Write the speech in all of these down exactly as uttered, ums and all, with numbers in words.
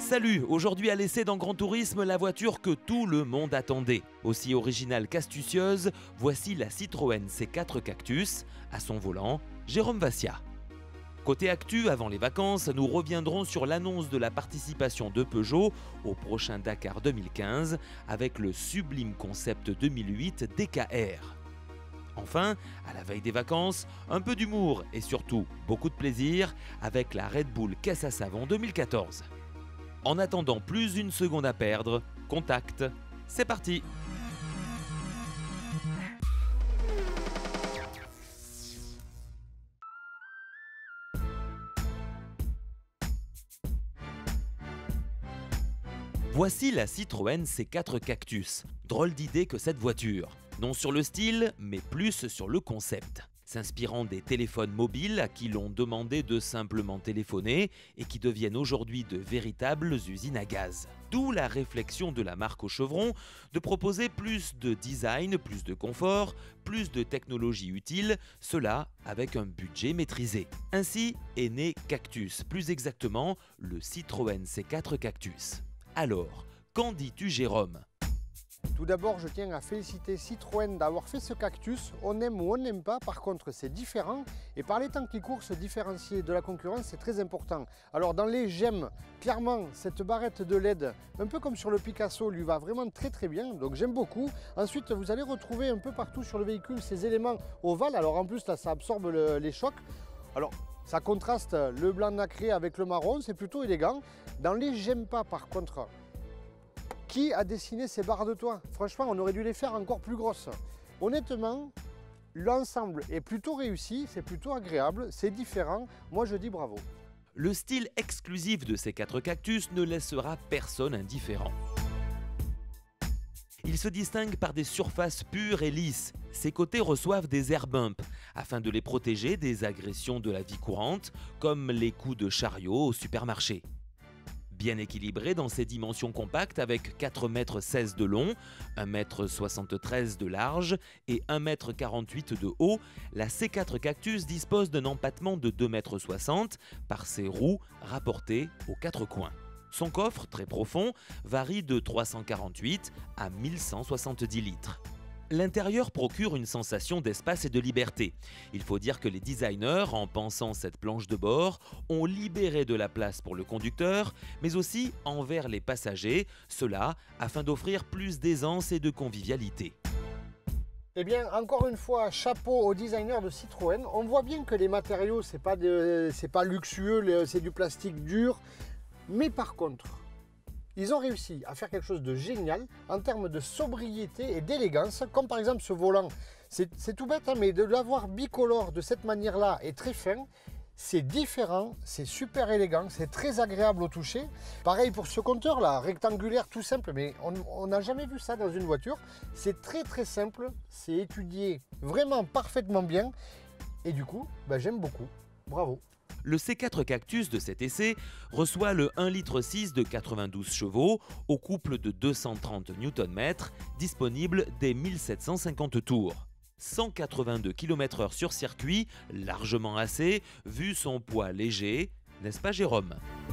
Salut, aujourd'hui à l'essai dans Grand Tourisme, la voiture que tout le monde attendait. Aussi originale qu'astucieuse, voici la Citroën C quatre Cactus. À son volant, Jérôme Vassia. Côté actu, avant les vacances, nous reviendrons sur l'annonce de la participation de Peugeot au prochain Dakar deux mille quinze avec le sublime concept deux mille huit D K R. Enfin, à la veille des vacances, un peu d'humour et surtout beaucoup de plaisir avec la Red Bull Caisse à Savon deux mille quatorze. En attendant plus une seconde à perdre, contact, c'est parti! Voici la Citroën C quatre Cactus. Drôle d'idée que cette voiture. Non sur le style, mais plus sur le concept. S'inspirant des téléphones mobiles à qui l'on demandait de simplement téléphoner et qui deviennent aujourd'hui de véritables usines à gaz. D'où la réflexion de la marque au chevron de proposer plus de design, plus de confort, plus de technologie utile, cela avec un budget maîtrisé. Ainsi est né Cactus, plus exactement le Citroën C quatre Cactus. Alors, qu'en dis-tu Jérôme ? Tout d'abord, je tiens à féliciter Citroën d'avoir fait ce Cactus. On aime ou on n'aime pas, par contre c'est différent. Et par les temps qui courent, se différencier de la concurrence, c'est très important. Alors dans les j'aime, clairement, cette barrette de L E D, un peu comme sur le Picasso, lui va vraiment très très bien. Donc j'aime beaucoup. Ensuite, vous allez retrouver un peu partout sur le véhicule ces éléments ovales. Alors en plus, là, ça absorbe le, les chocs. Alors, ça contraste le blanc nacré avec le marron, c'est plutôt élégant. Dans les j'aime pas, par contre, qui a dessiné ces barres de toit? Franchement, on aurait dû les faire encore plus grosses. Honnêtement, l'ensemble est plutôt réussi, c'est plutôt agréable, c'est différent. Moi, je dis bravo. Le style exclusif de ces quatre Cactus ne laissera personne indifférent. Il se distingue par des surfaces pures et lisses. Ses côtés reçoivent des air bumps afin de les protéger des agressions de la vie courante, comme les coups de chariot au supermarché. Bien équilibré dans ses dimensions compactes avec quatre mètres seize de long, un mètre soixante-treize de large et un mètre quarante-huit de haut, la C quatre Cactus dispose d'un empattement de deux mètres soixante par ses roues rapportées aux quatre coins. Son coffre, très profond, varie de trois cent quarante-huit à mille cent soixante-dix litres. L'intérieur procure une sensation d'espace et de liberté. Il faut dire que les designers, en pensant cette planche de bord, ont libéré de la place pour le conducteur, mais aussi envers les passagers, cela afin d'offrir plus d'aisance et de convivialité. Eh bien, encore une fois, chapeau aux designers de Citroën. On voit bien que les matériaux, c'est pas de, c'est pas luxueux, c'est du plastique dur, mais par contre, ils ont réussi à faire quelque chose de génial en termes de sobriété et d'élégance, comme par exemple ce volant. C'est tout bête, hein, mais de l'avoir bicolore de cette manière-là est très fin. C'est différent, c'est super élégant, c'est très agréable au toucher. Pareil pour ce compteur-là, rectangulaire tout simple, mais on n'a jamais vu ça dans une voiture. C'est très très simple, c'est étudié vraiment parfaitement bien. Et du coup, bah, j'aime beaucoup. Bravo. Le C quatre Cactus de cet essai reçoit le un virgule six litres de quatre-vingt-douze chevaux au couple de deux cent trente newtons-mètres, disponible dès mille sept cent cinquante tours. cent quatre-vingt-deux kilomètres heure sur circuit, largement assez, vu son poids léger, n'est-ce pas Jérôme ?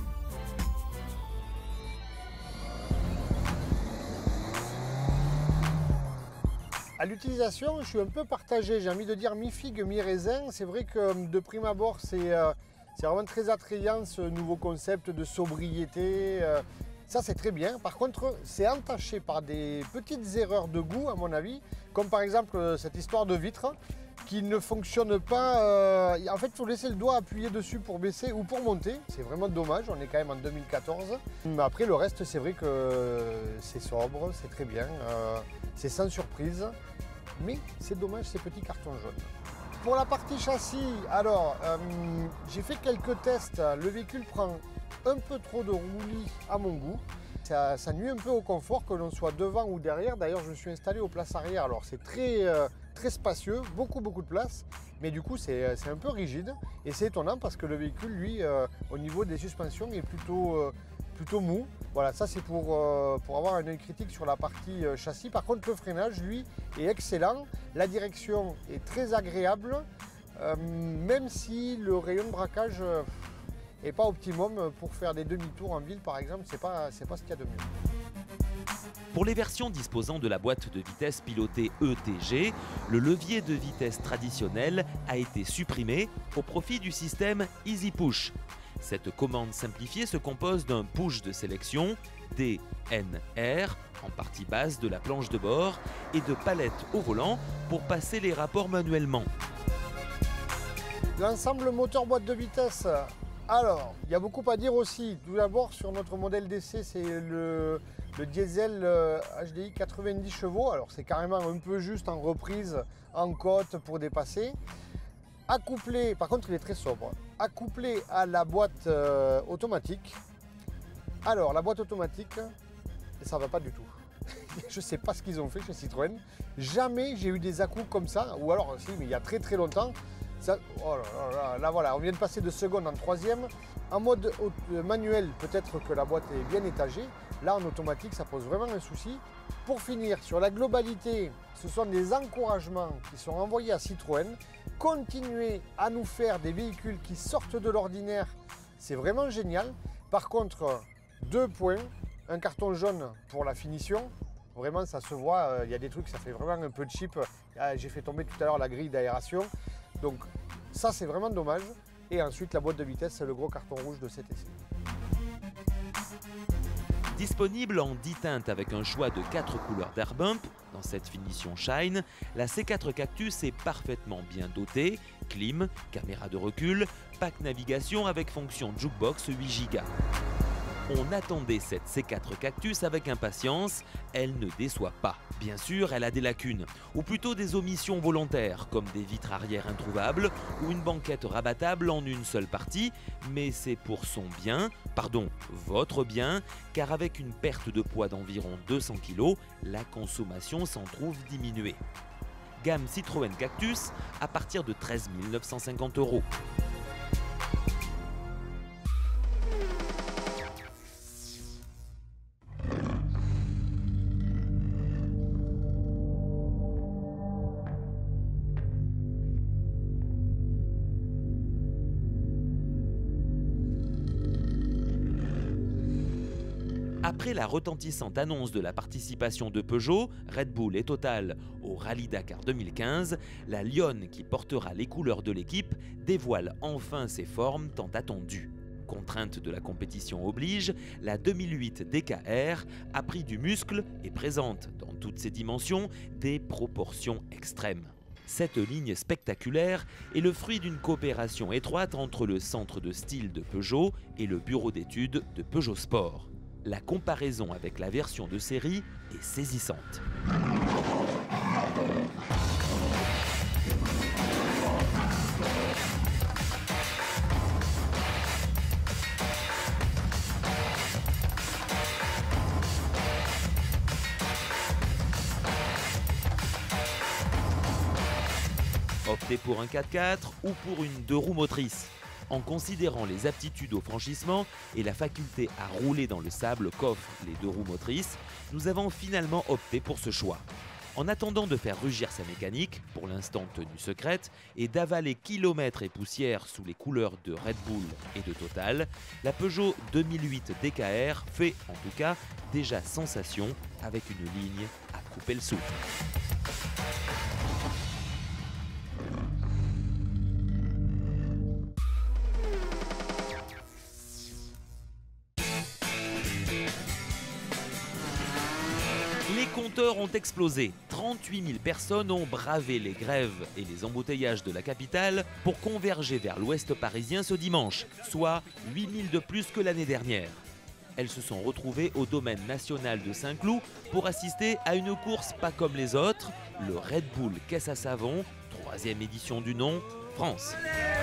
À l'utilisation, je suis un peu partagé, j'ai envie de dire mi-figue, mi-raisin. C'est vrai que de prime abord, c'est euh, vraiment très attrayant ce nouveau concept de sobriété. Euh, ça, c'est très bien. Par contre, c'est entaché par des petites erreurs de goût, à mon avis, comme par exemple cette histoire de vitre qui ne fonctionne pas. Euh, en fait, il faut laisser le doigt appuyé dessus pour baisser ou pour monter. C'est vraiment dommage, on est quand même en deux mille quatorze. Mais après, le reste, c'est vrai que c'est sobre, c'est très bien. Euh, c'est sans surprise. Mais c'est dommage ces petits cartons jaunes. Pour la partie châssis, alors euh, j'ai fait quelques tests. Le véhicule prend un peu trop de roulis à mon goût. Ça, ça nuit un peu au confort que l'on soit devant ou derrière. D'ailleurs, je me suis installé aux places arrière. Alors c'est très, euh, très spacieux, beaucoup beaucoup de place. Mais du coup, c'est un peu rigide. Et c'est étonnant parce que le véhicule, lui, euh, au niveau des suspensions, est plutôt... Euh, plutôt mou. Voilà, ça c'est pour, euh, pour avoir un œil critique sur la partie euh, châssis. Par contre, le freinage, lui, est excellent. La direction est très agréable, euh, même si le rayon de braquage euh, et pas optimum pour faire des demi-tours en ville par exemple, c'est pas, c'est pas ce qu'il y a de mieux. Pour les versions disposant de la boîte de vitesse pilotée E T G, le levier de vitesse traditionnel a été supprimé au profit du système Easy Push. Cette commande simplifiée se compose d'un push de sélection D N R en partie basse de la planche de bord et de palettes au volant pour passer les rapports manuellement. L'ensemble moteur boîte de vitesse, alors il y a beaucoup à dire aussi. Tout d'abord sur notre modèle d'essai, c'est le, le diesel H D I quatre-vingt-dix chevaux, alors c'est carrément un peu juste en reprise, en côte pour dépasser. Accouplé, par contre il est très sobre, accouplé à la boîte euh, automatique. Alors la boîte automatique, ça va pas du tout. Je sais pas ce qu'ils ont fait chez Citroën. Jamais j'ai eu des à-coups comme ça, ou alors si, mais il y a très très longtemps. Ça, oh là, là, là, là voilà, on vient de passer de seconde en troisième. En mode manuel, peut-être que la boîte est bien étagée. Là en automatique, ça pose vraiment un souci. Pour finir, sur la globalité, ce sont des encouragements qui sont envoyés à Citroën. Continuer à nous faire des véhicules qui sortent de l'ordinaire, c'est vraiment génial. Par contre, deux points, un carton jaune pour la finition. Vraiment, ça se voit, il y a des trucs, ça fait vraiment un peu cheap. J'ai fait tomber tout à l'heure la grille d'aération. Donc ça, c'est vraiment dommage. Et ensuite, la boîte de vitesse, c'est le gros carton rouge de cet essai. Disponible en dix teintes avec un choix de quatre couleurs d'air bump, dans cette finition Shine, la C quatre Cactus est parfaitement bien dotée, clim, caméra de recul, pack navigation avec fonction jukebox huit giga. On attendait cette C quatre Cactus avec impatience, elle ne déçoit pas. Bien sûr, elle a des lacunes, ou plutôt des omissions volontaires, comme des vitres arrière introuvables ou une banquette rabattable en une seule partie, mais c'est pour son bien, pardon, votre bien, car avec une perte de poids d'environ deux cents kilos, la consommation s'en trouve diminuée. Gamme Citroën Cactus à partir de treize mille neuf cent cinquante euros. Après la retentissante annonce de la participation de Peugeot, Red Bull et Total au Rallye Dakar deux mille quinze, la Lionne qui portera les couleurs de l'équipe dévoile enfin ses formes tant attendues. Contrainte de la compétition oblige, la deux mille huit D K R a pris du muscle et présente, dans toutes ses dimensions, des proportions extrêmes. Cette ligne spectaculaire est le fruit d'une coopération étroite entre le centre de style de Peugeot et le bureau d'études de Peugeot Sport. La comparaison avec la version de série est saisissante. Optez pour un quatre-quatre ou pour une deux roues motrices. En considérant les aptitudes au franchissement et la faculté à rouler dans le sable qu'offrent les deux roues motrices, nous avons finalement opté pour ce choix. En attendant de faire rugir sa mécanique, pour l'instant tenue secrète, et d'avaler kilomètres et poussières sous les couleurs de Red Bull et de Total, la Peugeot deux mille huit D K R fait en tout cas déjà sensation avec une ligne à couper le souffle. Les compteurs ont explosé. trente-huit mille personnes ont bravé les grèves et les embouteillages de la capitale pour converger vers l'ouest parisien ce dimanche, soit huit mille de plus que l'année dernière. Elles se sont retrouvées au domaine national de Saint-Cloud pour assister à une course pas comme les autres, le Red Bull Caisse à Savon, troisième édition du nom, France.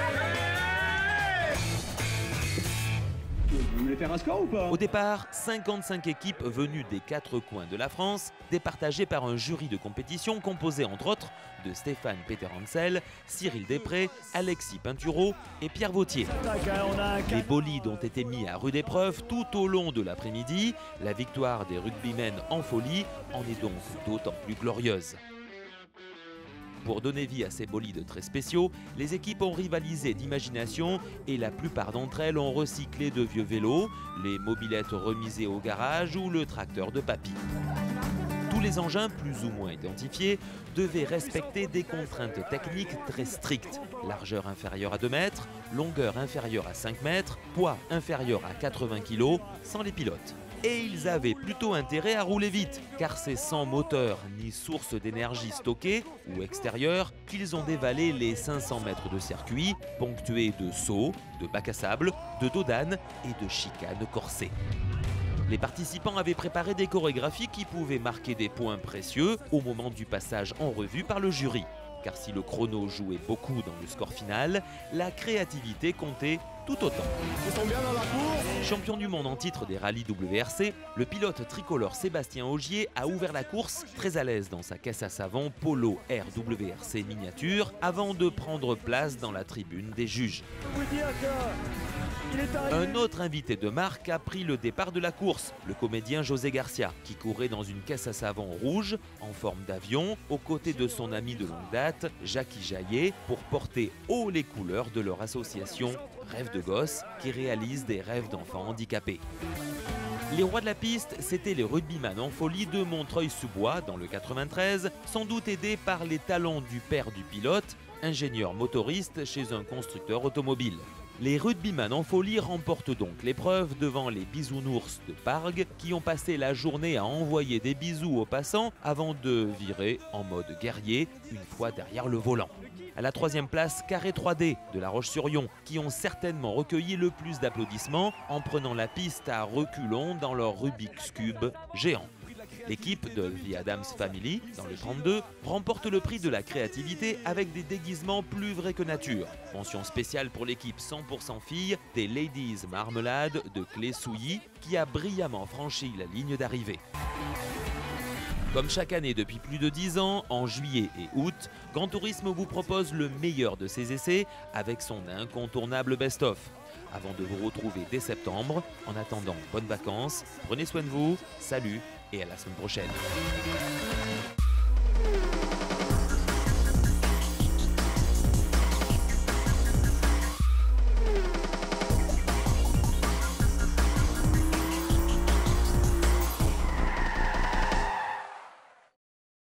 Vous voulez faire un score ou pas? Au départ, cinquante-cinq équipes venues des quatre coins de la France, départagées par un jury de compétition composé entre autres de Stéphane Peter-Hansel, Cyril Després, Alexis Pinturo et Pierre Vautier. Les bolides ont été mis à rude épreuve tout au long de l'après-midi. La victoire des rugbymen en folie en est donc d'autant plus glorieuse. Pour donner vie à ces bolides très spéciaux, les équipes ont rivalisé d'imagination et la plupart d'entre elles ont recyclé de vieux vélos, les mobylettes remisées au garage ou le tracteur de papy. Tous les engins, plus ou moins identifiés, devaient respecter des contraintes techniques très strictes. Largeur inférieure à deux mètres, longueur inférieure à cinq mètres, poids inférieur à quatre-vingts kilos, sans les pilotes. Et ils avaient plutôt intérêt à rouler vite, car c'est sans moteur ni source d'énergie stockée ou extérieure qu'ils ont dévalé les cinq cents mètres de circuit, ponctués de sauts, de bacs à sable, de dos d'âne et de chicanes corsées. Les participants avaient préparé des chorégraphies qui pouvaient marquer des points précieux au moment du passage en revue par le jury. Car si le chrono jouait beaucoup dans le score final, la créativité comptait tout autant. Ils sont bien dans la course. Champion du monde en titre des rallyes W R C, le pilote tricolore Sébastien Ogier a ouvert la course, très à l'aise dans sa caisse à savon Polo R W R C miniature, avant de prendre place dans la tribune des juges. Je peux vous dire que il est arrivé. Un autre invité de marque a pris le départ de la course, le comédien José Garcia, qui courait dans une caisse à savon rouge, en forme d'avion, aux côtés de son ami de longue date, Jackie Jaillet, pour porter haut les couleurs de leur association Rêve de Gosse, qui réalise des rêves d'enfants handicapés. Les rois de la piste, c'étaient les rugbyman en folie de Montreuil-sous-Bois, dans le quatre-vingt-treize, sans doute aidés par les talents du père du pilote, ingénieur motoriste chez un constructeur automobile. Les rugbyman en folie remportent donc l'épreuve devant les bisounours de Pargue qui ont passé la journée à envoyer des bisous aux passants avant de virer en mode guerrier une fois derrière le volant. À la troisième place, Carré trois D de La Roche-sur-Yon qui ont certainement recueilli le plus d'applaudissements en prenant la piste à reculons dans leur Rubik's Cube géant. L'équipe de The Addams Family, dans le trente-deux, remporte le prix de la créativité avec des déguisements plus vrais que nature. Mention spéciale pour l'équipe cent pour cent filles des Ladies Marmelade de Clé-Souilly qui a brillamment franchi la ligne d'arrivée. Comme chaque année depuis plus de dix ans, en juillet et août, Grand Tourisme vous propose le meilleur de ses essais avec son incontournable best-of. Avant de vous retrouver dès septembre, en attendant, bonnes vacances, prenez soin de vous, salut et à la semaine prochaine.